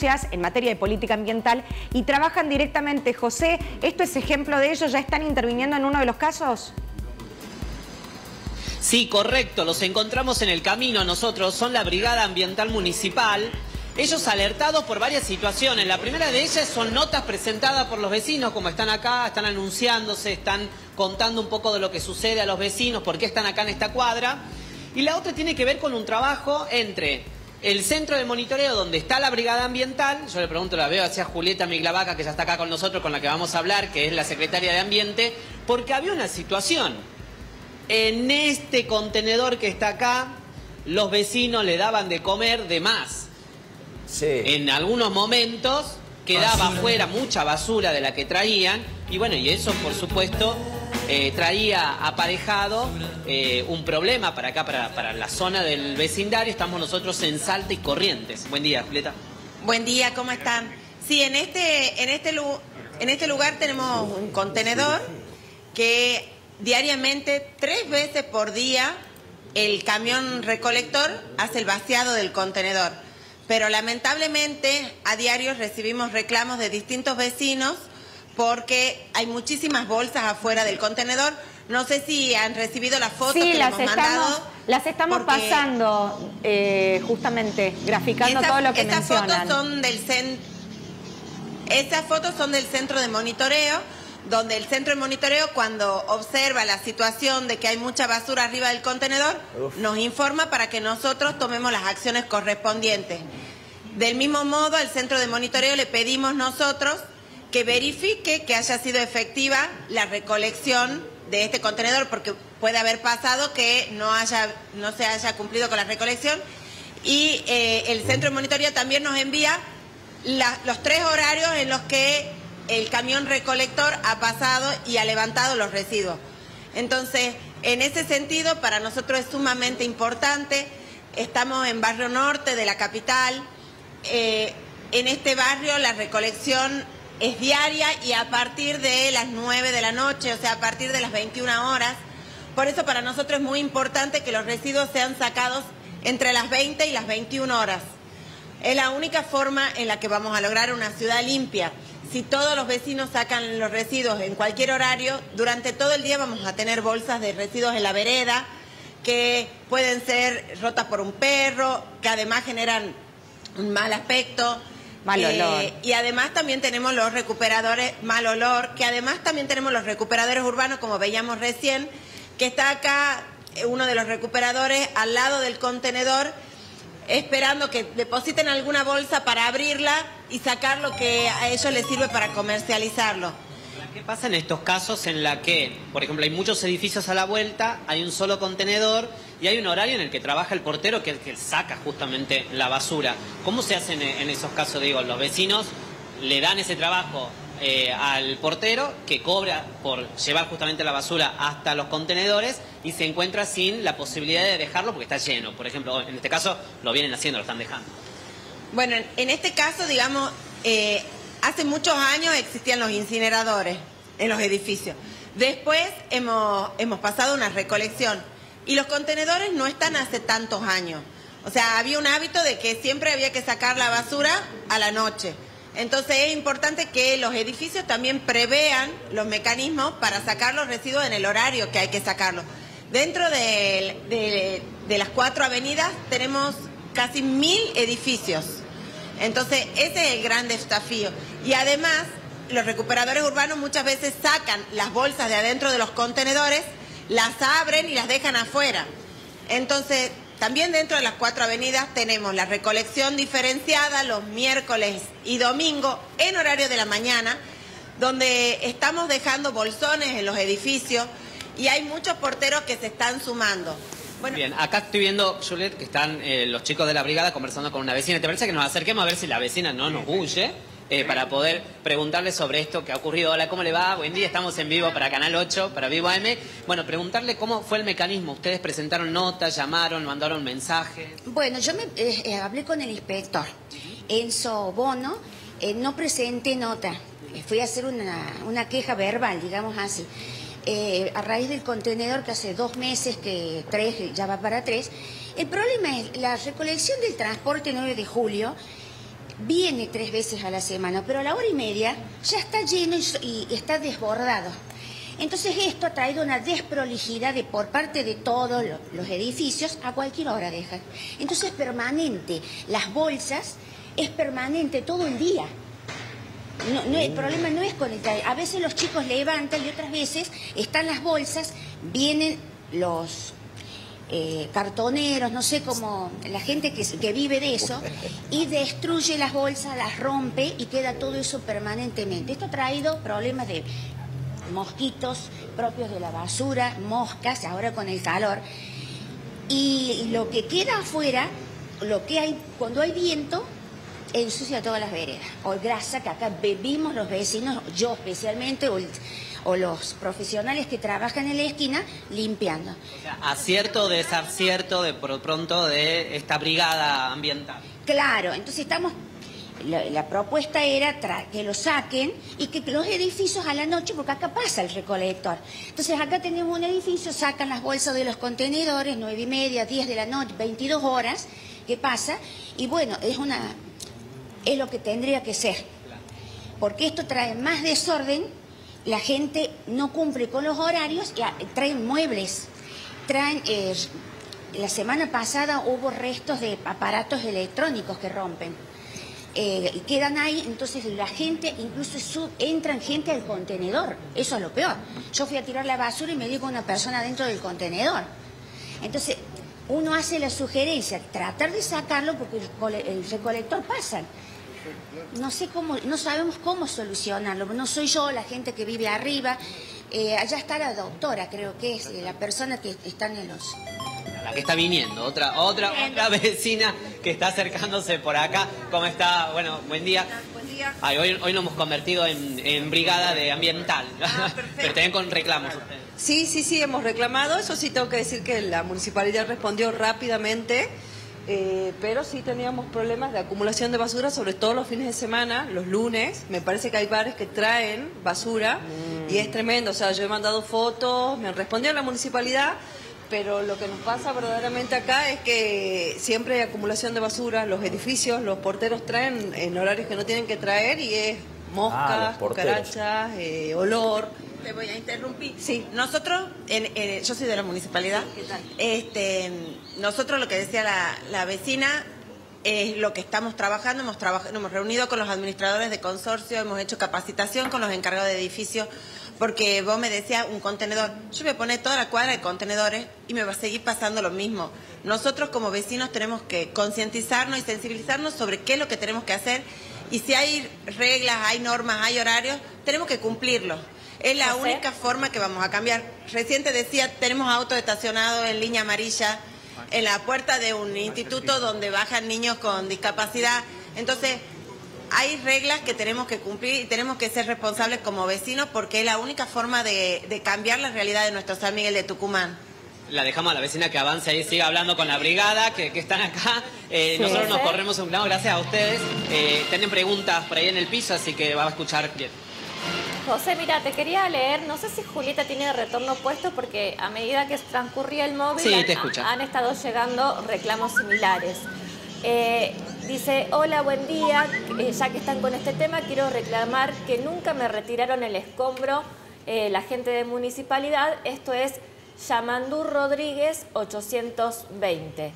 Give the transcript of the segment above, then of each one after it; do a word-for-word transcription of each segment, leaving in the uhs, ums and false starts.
en materia de política ambiental y trabajan directamente. José, ¿esto es ejemplo de ello? ¿Ya están interviniendo en uno de los casos? Sí, correcto. Los encontramos en el camino nosotros. Son la Brigada Ambiental Municipal. Ellos alertados por varias situaciones. La primera de ellas son notas presentadas por los vecinos, como están acá, están anunciándose, están contando un poco de lo que sucede a los vecinos, por qué están acá en esta cuadra. Y la otra tiene que ver con un trabajo entre el centro de monitoreo donde está la Brigada Ambiental. Yo le pregunto, la veo hacia Julieta Miglavaca, que ya está acá con nosotros, con la que vamos a hablar, que es la secretaria de Ambiente, porque había una situación. En este contenedor que está acá, los vecinos le daban de comer de más. Sí. En algunos momentos quedaba afuera mucha basura de la que traían, y bueno, y eso por supuesto eh, traía aparejado eh, un problema para acá, para, para la zona del vecindario. Estamos nosotros en Salta y Corrientes. Buen día, Julieta. Buen día, ¿cómo están? Sí, en este, en este, en este lugar tenemos un contenedor que diariamente, tres veces por día, el camión recolector hace el vaciado del contenedor. Pero lamentablemente a diario recibimos reclamos de distintos vecinos porque hay muchísimas bolsas afuera del contenedor. No sé si han recibido las fotos sí, que las les hemos estamos, mandado. las estamos pasando, eh, justamente, graficando esa, todo lo que esas mencionan. Fotos son del cen... Esas fotos son del centro de monitoreo, donde el centro de monitoreo, cuando observa la situación de que hay mucha basura arriba del contenedor, Uf. nos informa para que nosotros tomemos las acciones correspondientes. Del mismo modo, al centro de monitoreo le pedimos nosotros que verifique que haya sido efectiva la recolección de este contenedor, porque puede haber pasado que no, haya, no se haya cumplido con la recolección. Y eh, el centro de monitoreo también nos envía la, los tres horarios en los que el camión recolector ha pasado y ha levantado los residuos. Entonces, en ese sentido, para nosotros es sumamente importante. Estamos en Barrio Norte de la capital. Eh, en este barrio la recolección es diaria y a partir de las nueve de la noche, o sea, a partir de las veintiuna horas. Por eso para nosotros es muy importante que los residuos sean sacados entre las veinte y las veintiuna horas. Es la única forma en la que vamos a lograr una ciudad limpia. Si todos los vecinos sacan los residuos en cualquier horario, durante todo el día vamos a tener bolsas de residuos en la vereda que pueden ser rotas por un perro, que además generan un mal aspecto. Mal olor. Eh, y además también tenemos los recuperadores, mal olor, que además también tenemos los recuperadores urbanos, como veíamos recién, que está acá uno de los recuperadores al lado del contenedor, esperando que depositen alguna bolsa para abrirla y sacar lo que a ellos les sirve para comercializarlo. ¿Qué pasa en estos casos en la que, por ejemplo, hay muchos edificios a la vuelta, hay un solo contenedor y hay un horario en el que trabaja el portero que es el que saca justamente la basura? ¿Cómo se hace en, en esos casos? Digo, los vecinos le dan ese trabajo eh, al portero que cobra por llevar justamente la basura hasta los contenedores y se encuentra sin la posibilidad de dejarlo porque está lleno. Por ejemplo, en este caso lo vienen haciendo, lo están dejando. Bueno, en este caso, digamos, eh, hace muchos años existían los incineradores en los edificios. Después hemos, hemos pasado una recolección y los contenedores no están hace tantos años. O sea, había un hábito de que siempre había que sacar la basura a la noche. Entonces es importante que los edificios también prevean los mecanismos para sacar los residuos en el horario que hay que sacarlos. Dentro de, de, de las cuatro avenidas tenemos casi mil edificios. Entonces ese es el gran desafío. Y además los recuperadores urbanos muchas veces sacan las bolsas de adentro de los contenedores, las abren y las dejan afuera. Entonces también dentro de las cuatro avenidas tenemos la recolección diferenciada los miércoles y domingo en horario de la mañana, donde estamos dejando bolsones en los edificios y hay muchos porteros que se están sumando. Bueno. Bien, acá estoy viendo, Juliet, que están eh, los chicos de la brigada conversando con una vecina. ¿Te parece que nos acerquemos a ver si la vecina no nos huye? Eh, para poder preguntarle sobre esto que ha ocurrido. Hola, ¿cómo le va? Buen día, estamos en vivo para Canal ocho, para Vivo A M. Bueno, preguntarle cómo fue el mecanismo. ¿Ustedes presentaron notas, llamaron, mandaron mensajes? Bueno, yo me eh, eh, hablé con el inspector, Enzo Bono, eh, no presenté nota. Fui a hacer una, una queja verbal, digamos así. Eh, a raíz del contenedor que hace dos meses, que tres, ya va para tres, el problema es la recolección del transporte nueve de julio. viene tres veces a la semana, pero a la hora y media ya está lleno y, y está desbordado. Entonces esto ha traído una desprolijidad de, por parte de todos los, los edificios, a cualquier hora dejan. Entonces es permanente, las bolsas es permanente todo el día. No, no, el problema no es con el... A veces los chicos levantan y otras veces están las bolsas, vienen los eh, cartoneros, no sé cómo, la gente que, que vive de eso, y destruye las bolsas, las rompe y queda todo eso permanentemente. Esto ha traído problemas de mosquitos propios de la basura, moscas, ahora con el calor. Y lo que queda afuera, lo que hay cuando hay viento, ensucia todas las veredas. O grasa que acá bebimos los vecinos, yo especialmente, o, el, o los profesionales que trabajan en la esquina, limpiando. O sea, acierto o desacierto de por pronto de esta brigada ambiental. Claro, entonces estamos... La, la propuesta era tra que lo saquen y que los edificios a la noche, porque acá pasa el recolector. Entonces acá tenemos un edificio, sacan las bolsas de los contenedores, nueve y media, diez de la noche, veintidós horas, que pasa, y bueno, es una es lo que tendría que ser. Porque esto trae más desorden, la gente no cumple con los horarios, y traen muebles, traen... Eh, la semana pasada hubo restos de aparatos electrónicos que rompen. Eh, quedan ahí, entonces la gente, incluso sub, entran gente al contenedor, eso es lo peor. Yo fui a tirar la basura y me dio con una persona dentro del contenedor. Entonces, uno hace la sugerencia, tratar de sacarlo porque el, el recolector pasa. No sé cómo, no sabemos cómo solucionarlo, no soy yo la gente que vive arriba, eh, allá está la doctora, creo que es la persona que están en los... La que está viniendo, otra otra otra vecina que está acercándose por acá. ¿Cómo está? Bueno, buen día. Buen día. Ay, hoy, hoy nos hemos convertido en, en brigada de ambiental, Ah, pero también con reclamos. Sí, sí, sí, hemos reclamado. Eso sí, tengo que decir que la municipalidad respondió rápidamente, eh, pero sí teníamos problemas de acumulación de basura, sobre todo los fines de semana, los lunes. Me parece que hay bares que traen basura mm. y es tremendo. O sea, yo he mandado fotos, me respondió la municipalidad, pero lo que nos pasa verdaderamente acá es que siempre hay acumulación de basura, los edificios, los porteros traen en horarios que no tienen que traer y es moscas, ah, cucarachas, eh, olor. Te voy a interrumpir. Sí. Nosotros, en, en, yo soy de la municipalidad, ¿Qué tal? Este, nosotros lo que decía la, la vecina es lo que estamos trabajando, hemos, trabaj hemos reunido con los administradores de consorcio, hemos hecho capacitación con los encargados de edificios, porque vos me decías un contenedor, yo me pone toda la cuadra de contenedores y me va a seguir pasando lo mismo. Nosotros como vecinos tenemos que concientizarnos y sensibilizarnos sobre qué es lo que tenemos que hacer, y si hay reglas, hay normas, hay horarios, tenemos que cumplirlos. Es la única forma que vamos a cambiar. Recién te decía, tenemos autos estacionados en línea amarilla en la puerta de un instituto donde bajan niños con discapacidad. Entonces, hay reglas que tenemos que cumplir y tenemos que ser responsables como vecinos, porque es la única forma de, de cambiar la realidad de nuestro San Miguel de Tucumán. La dejamos a la vecina que avance ahí, siga hablando con la brigada, que, que están acá. Eh, Sí. nosotros nos Sí. corremos un lado, gracias a ustedes. Eh, tienen preguntas por ahí en el piso, así que va a escuchar bien. José, mira, te quería leer, no sé si Julieta tiene el retorno puesto, porque a medida que transcurría el móvil Sí, han, te escucha. han estado llegando reclamos similares. Eh, dice, hola, buen día, eh, ya que están con este tema, quiero reclamar que nunca me retiraron el escombro eh, la gente de municipalidad, esto es Yamandú Rodríguez ochocientos veinte.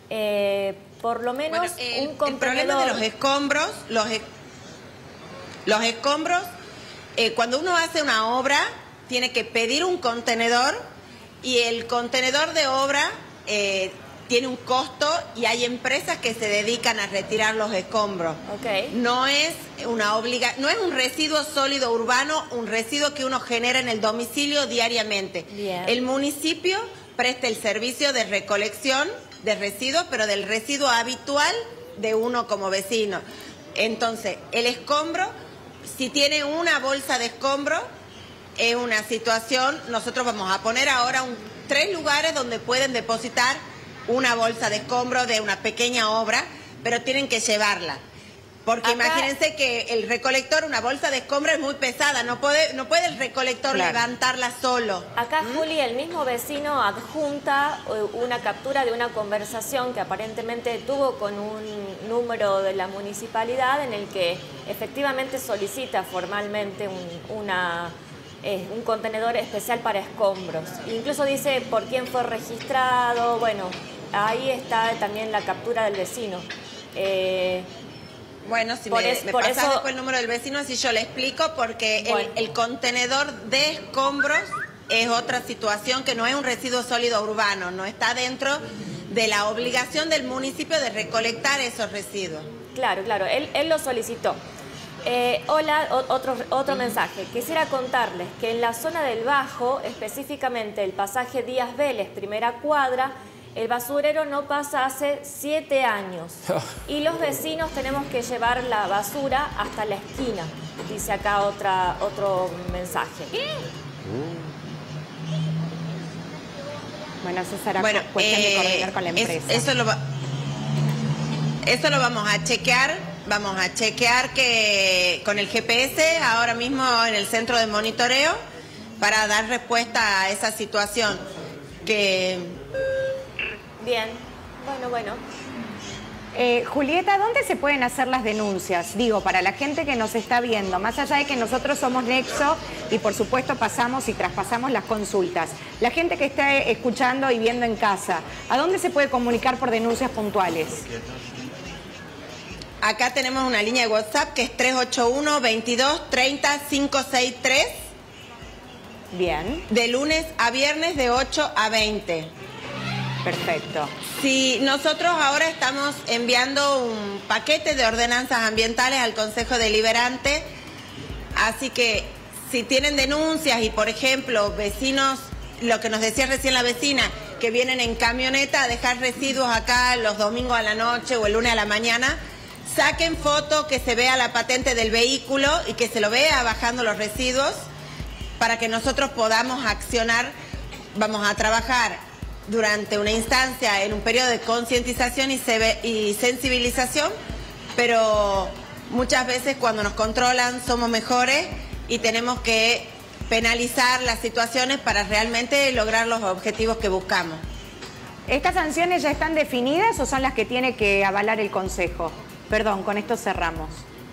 Eh, por lo menos Bueno, el, un contenedor... el problema de los escombros, los, e- los escombros, eh, cuando uno hace una obra, tiene que pedir un contenedor, y el contenedor de obra eh, tiene un costo, y hay empresas que se dedican a retirar los escombros. Ok. No es una obliga, no es un residuo sólido urbano, un residuo que uno genera en el domicilio diariamente. Bien. El municipio presta el servicio de recolección de residuos, pero del residuo habitual de uno como vecino. Entonces, el escombro, si tiene una bolsa de escombro, es una situación, nosotros vamos a poner ahora un, tres lugares donde pueden depositar una bolsa de escombro de una pequeña obra, pero tienen que llevarla. Porque Acá, imagínense que el recolector, una bolsa de escombros es muy pesada, no puede, no puede el recolector Claro. levantarla solo. Acá, ¿Mm? Juli, el mismo vecino adjunta eh, una captura de una conversación que aparentemente tuvo con un número de la municipalidad en el que efectivamente solicita formalmente un, una, eh, un contenedor especial para escombros. Incluso dice por quién fue registrado. Bueno, ahí está también la captura del vecino. Eh, Bueno, si Por me, es- me por pasás eso- después el número del vecino, así yo le explico, porque el- Bueno. el, contenedor de escombros es otra situación que no es un residuo sólido urbano, no está dentro de la obligación del municipio de recolectar esos residuos. Claro, claro, él, él lo solicitó. Eh, hola, o- otro, otro mensaje. Quisiera contarles que en la zona del Bajo, específicamente el pasaje Díaz Vélez, primera cuadra, el basurero no pasa hace siete años. Y los vecinos tenemos que llevar la basura hasta la esquina. Dice acá otra, otro mensaje. Bueno, eso será Bueno, cuestión de eh, coordinar con la es- empresa. eso, lo va- eso lo vamos a chequear, vamos a chequear que con el G P S ahora mismo en el centro de monitoreo para dar respuesta a esa situación que Bien, bueno, bueno. Eh, Julieta, ¿dónde se pueden hacer las denuncias? Digo, para la gente que nos está viendo, más allá de que nosotros somos Nexo y por supuesto pasamos y traspasamos las consultas. La gente que está escuchando y viendo en casa, ¿a dónde se puede comunicar por denuncias puntuales? acá tenemos una línea de WhatsApp que es tres ocho uno, veintidós, treinta, quinientos sesenta y tres, Bien, de lunes a viernes de ocho a veinte. perfecto. Si nosotros ahora estamos enviando un paquete de ordenanzas ambientales al Consejo Deliberante, así que si tienen denuncias y, por ejemplo, vecinos, lo que nos decía recién la vecina, que vienen en camioneta a dejar residuos acá los domingos a la noche o el lunes a la mañana, saquen foto, que se vea la patente del vehículo y que se lo vea bajando los residuos para que nosotros podamos accionar. Vamos a trabajar durante una instancia en un periodo de concientización y, se- y sensibilización, pero muchas veces cuando nos controlan somos mejores y tenemos que penalizar las situaciones para realmente lograr los objetivos que buscamos. ¿Estas sanciones ya están definidas o son las que tiene que avalar el Consejo? Perdón, con esto cerramos.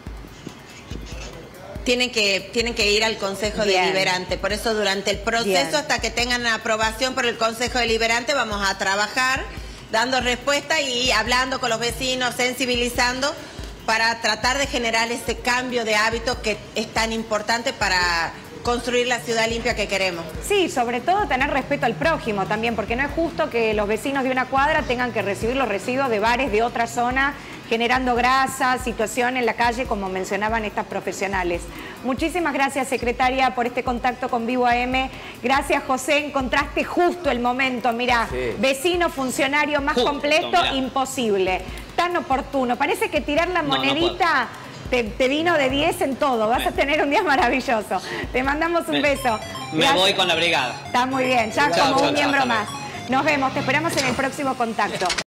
Tienen que, tienen que ir al Consejo Bien. Deliberante. Por eso durante el proceso, Bien. hasta que tengan aprobación por el Consejo Deliberante, vamos a trabajar dando respuesta y hablando con los vecinos, sensibilizando para tratar de generar ese cambio de hábito que es tan importante para construir la ciudad limpia que queremos. Sí, sobre todo tener respeto al prójimo también, porque no es justo que los vecinos de una cuadra tengan que recibir los residuos de bares de otra zona, generando grasa, situación en la calle, como mencionaban estas profesionales. Muchísimas gracias, secretaria, por este contacto con Vivo A M. Gracias, José, encontraste justo el momento. Mirá, Sí. vecino, funcionario más Justo, completo, mirá. imposible. Tan oportuno. Parece que tirar la No, no monedita te, te vino de diez en todo. Vas a tener un día maravilloso. Te mandamos un Me- beso. Me Gracias. voy con la brigada. Está muy bien, ya Chao, como chao, un chao, miembro hasta más. luego. Nos vemos, te esperamos en el próximo contacto.